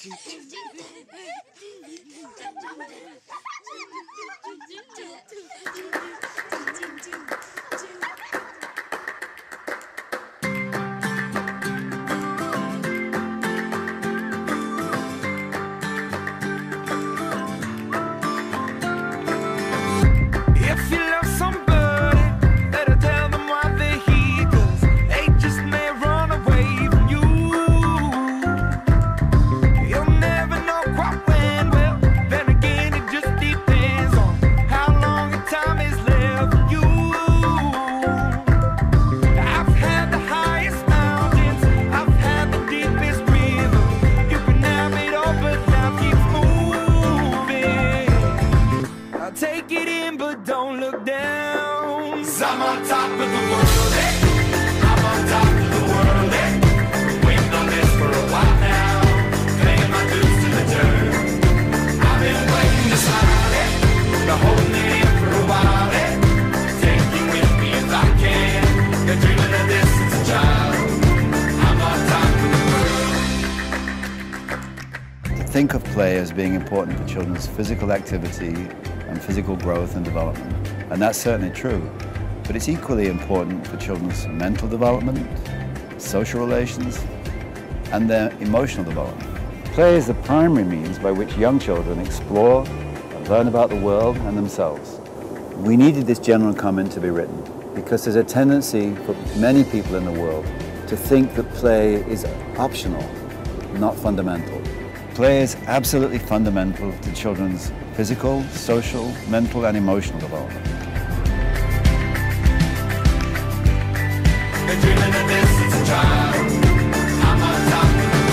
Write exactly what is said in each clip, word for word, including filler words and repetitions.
Think of play as being important for children's physical activity and physical growth and development. And that's certainly true. But it's equally important for children's mental development, social relations, and their emotional development. Play is the primary means by which young children explore and learn about the world and themselves. We needed this general comment to be written because there's a tendency for many people in the world to think that play is optional, not fundamental. Play is absolutely fundamental to children's physical, social, mental, and emotional development. They're dreaming of this as a child. I'm on top of the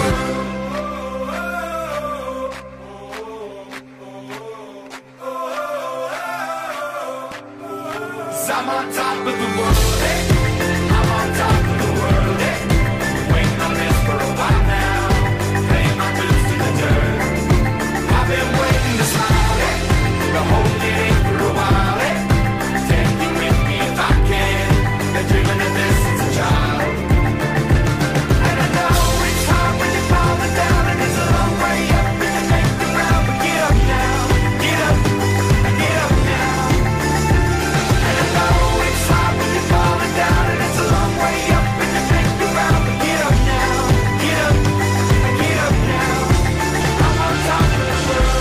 world. 'Cause I'm on top of the world. Hey. I'm on top of the world. Hey. Waiting on this for a while now. Paying my dues to the dirt. I've been waiting to smile. Hey. To hold it in for a while. Hey. Take you with me if I can. They're dreaming of this as a child. And I know it's hard when you're falling down and it's a long way up and you make the ground, but get up now, get up, get up now. And I know it's hard when you're falling down and it's a long way up and you make the ground, but get up now, get up, get up now. I'm on top of the world.